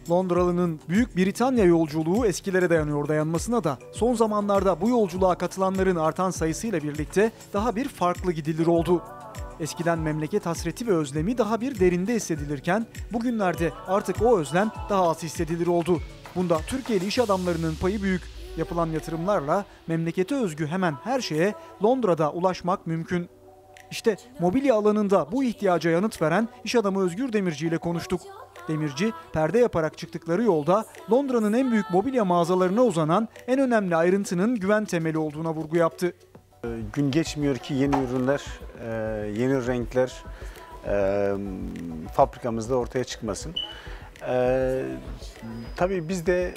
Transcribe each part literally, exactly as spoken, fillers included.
Londralı'nın Büyük Britanya yolculuğu eskilere dayanıyor dayanmasına da son zamanlarda bu yolculuğa katılanların artan sayısıyla birlikte daha bir farklı gidilir oldu. Eskiden memleket hasreti ve özlemi daha bir derinde hissedilirken bugünlerde artık o özlem daha az hissedilir oldu. Bunda Türkiye'li iş adamlarının payı büyük. Yapılan yatırımlarla memlekete özgü hemen her şeye Londra'da ulaşmak mümkün. İşte mobilya alanında bu ihtiyaca yanıt veren iş adamı Özgür Demirci ile konuştuk. Demirci, perde yaparak çıktıkları yolda Londra'nın en büyük mobilya mağazalarına uzanan en önemli ayrıntının güven temeli olduğuna vurgu yaptı. Gün geçmiyor ki yeni ürünler, yeni renkler fabrikamızda ortaya çıkmasın. Tabii biz de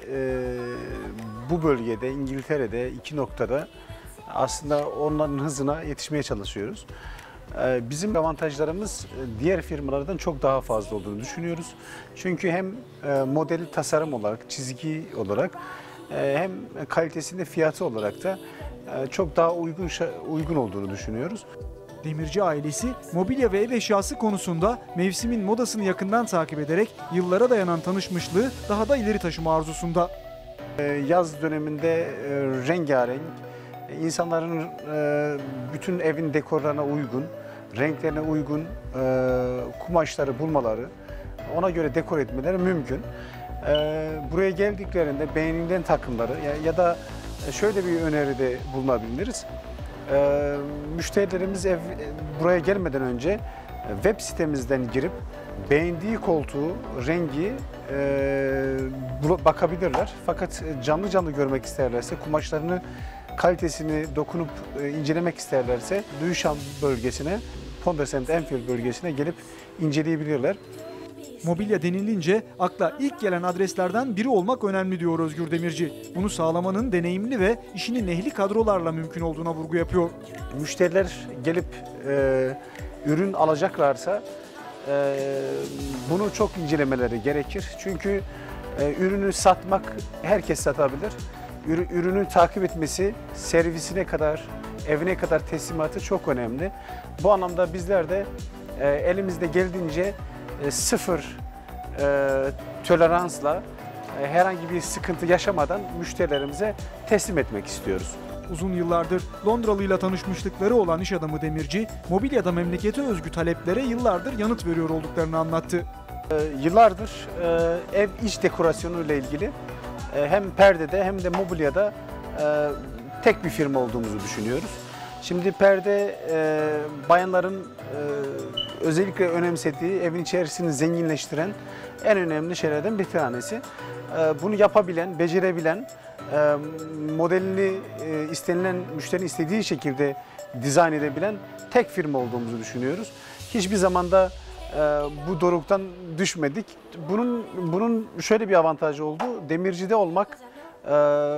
bu bölgede, İngiltere'de iki noktada aslında onların hızına yetişmeye çalışıyoruz. Bizim avantajlarımız diğer firmalardan çok daha fazla olduğunu düşünüyoruz. Çünkü hem modeli tasarım olarak, çizgi olarak hem kalitesinde fiyatı olarak da çok daha uygun uygun olduğunu düşünüyoruz. Demirci ailesi mobilya ve ev eşyası konusunda mevsimin modasını yakından takip ederek yıllara dayanan tanışmışlığı daha da ileri taşıma arzusunda. Yaz döneminde rengarenk, insanların bütün evin dekorlarına uygun, renklerine uygun kumaşları bulmaları, ona göre dekor etmeleri mümkün. Buraya geldiklerinde beğenilen takımları ya da şöyle bir öneride bulunabiliriz. Müşterilerimiz ev, buraya gelmeden önce web sitemizden girip beğendiği koltuğu, rengi e, bakabilirler. Fakat canlı canlı görmek isterlerse, kumaşlarını, kalitesini dokunup e, incelemek isterlerse Lewisham bölgesine, Ponders and Enfield bölgesine gelip inceleyebilirler. Mobilya denilince akla ilk gelen adreslerden biri olmak önemli diyor Özgür Demirci. Bunu sağlamanın deneyimli ve işinin ehli kadrolarla mümkün olduğuna vurgu yapıyor. Müşteriler gelip e, ürün alacaklarsa e, bunu çok incelemeleri gerekir. Çünkü e, ürünü satmak herkes satabilir. Ürünü takip etmesi, servisine kadar, evine kadar teslimatı çok önemli. Bu anlamda bizler de e, elimizde geldiğince e, sıfır e, toleransla e, herhangi bir sıkıntı yaşamadan müşterilerimize teslim etmek istiyoruz. Uzun yıllardır Londralı'yla tanışmışlıkları olan iş adamı Demirci, mobilyada memlekete özgü taleplere yıllardır yanıt veriyor olduklarını anlattı. E, yıllardır e, ev iç dekorasyonu ile ilgili e, hem perdede hem de mobilyada e, tek bir firma olduğumuzu düşünüyoruz. Şimdi perde e, bayanların e, özellikle önemsediği, evin içerisini zenginleştiren en önemli şeylerden bir tanesi. E, bunu yapabilen, becerebilen, e, modelini e, istenilen, müşterinin istediği şekilde dizayn edebilen tek firma olduğumuzu düşünüyoruz. Hiçbir zamanda e, bu doruktan düşmedik. Bunun bunun şöyle bir avantajı oldu. Demircide olmak, e,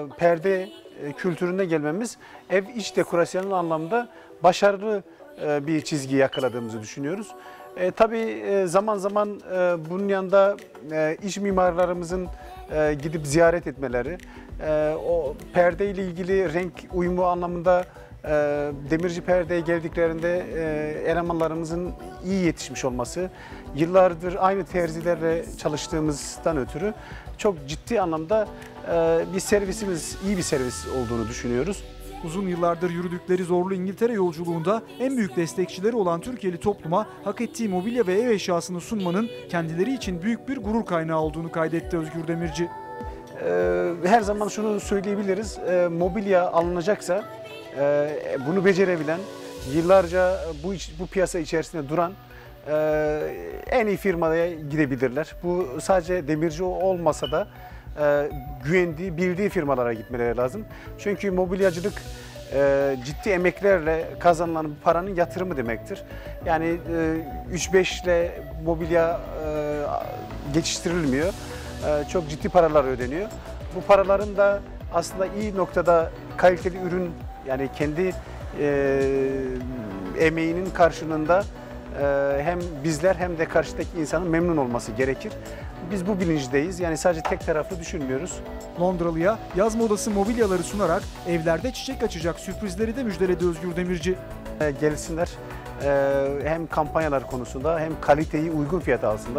perde kültürüne gelmemiz ev iç dekorasyonu anlamda başarılı bir çizgi yakaladığımızı düşünüyoruz. E, tabii e, zaman zaman e, bunun yanında e, iç mimarlarımızın e, gidip ziyaret etmeleri, e, o perde ile ilgili renk uyumu anlamında e, demirci perdeye geldiklerinde e, elemanlarımızın iyi yetişmiş olması, yıllardır aynı terzilerle çalıştığımızdan ötürü çok ciddi anlamda e, bir servisimiz, iyi bir servis olduğunu düşünüyoruz. Uzun yıllardır yürüdükleri zorlu İngiltere yolculuğunda en büyük destekçileri olan Türkiye'li topluma hak ettiği mobilya ve ev eşyasını sunmanın kendileri için büyük bir gurur kaynağı olduğunu kaydetti Özgür Demirci. Ee, her zaman şunu söyleyebiliriz, ee, mobilya alınacaksa e, bunu becerebilen, yıllarca bu, bu piyasa içerisinde duran e, en iyi firmaya gidebilirler. Bu sadece demirci olmasa da e, güvendiği, bildiği firmalara gitmeleri lazım. Çünkü mobilyacılık e, ciddi emeklerle kazanılan paranın yatırımı demektir. Yani e, üç beş ile mobilya e, geçiştirilmiyor. E, çok ciddi paralar ödeniyor. Bu paraların da aslında iyi noktada kaliteli ürün, yani kendi e, emeğinin karşılığında e, hem bizler hem de karşıdaki insanın memnun olması gerekir. Biz bu bilinçteyiz. Yani sadece tek taraflı düşünmüyoruz. Londralı'ya yaz modası mobilyaları sunarak evlerde çiçek açacak sürprizleri de müjdeledi Özgür Demirci. Gelsinler, hem kampanyalar konusunda hem kaliteyi uygun fiyata alsınlar.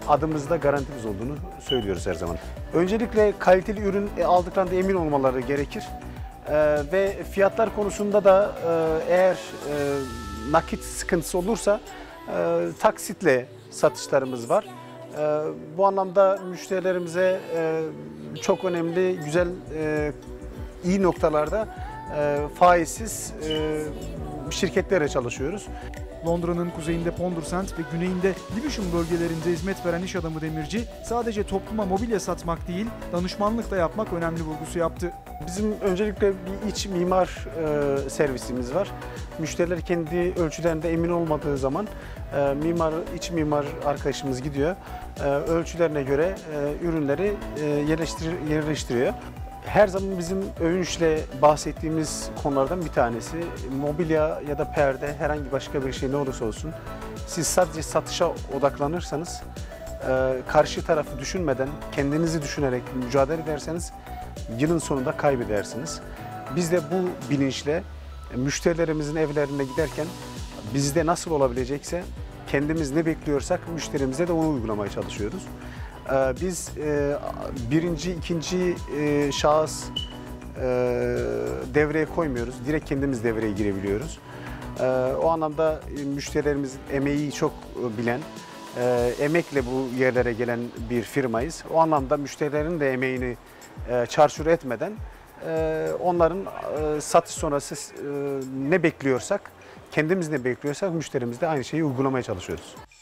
adımızda garantimiz olduğunu söylüyoruz her zaman. Öncelikle kaliteli ürün aldıklarında emin olmaları gerekir. Ee, ve fiyatlar konusunda da e, eğer e, nakit sıkıntısı olursa e, taksitle satışlarımız var. E, bu anlamda müşterilerimize e, çok önemli, güzel, e, iyi noktalarda e, faizsiz e, şirketlere çalışıyoruz. Londra'nın kuzeyinde Pondersand ve güneyinde Lewisham bölgelerinde hizmet veren iş adamı Demirci, sadece topluma mobilya satmak değil, danışmanlık da yapmak önemli vurgusu yaptı. Bizim öncelikle bir iç mimar e, servisimiz var. Müşteriler kendi ölçülerinde emin olmadığı zaman e, mimar, iç mimar arkadaşımız gidiyor. E, ölçülerine göre e, ürünleri e, yerleştir, yerleştiriyor. Her zaman bizim övünçle bahsettiğimiz konulardan bir tanesi mobilya ya da perde, herhangi başka bir şey ne olursa olsun siz sadece satışa odaklanırsanız, e, karşı tarafı düşünmeden kendinizi düşünerek mücadele ederseniz yılın sonunda kaybedersiniz. Biz de bu bilinçle müşterilerimizin evlerine giderken bizde nasıl olabilecekse kendimiz ne bekliyorsak müşterimize de onu uygulamaya çalışıyoruz. Biz birinci, ikinci şahıs devreye koymuyoruz. Direkt kendimiz devreye girebiliyoruz. O anlamda müşterilerimizin emeği çok bilen, emekle bu yerlere gelen bir firmayız. O anlamda müşterilerin de emeğini çarçur etmeden onların satış sonrası ne bekliyorsak, kendimiz ne bekliyorsak müşterimiz de aynı şeyi uygulamaya çalışıyoruz.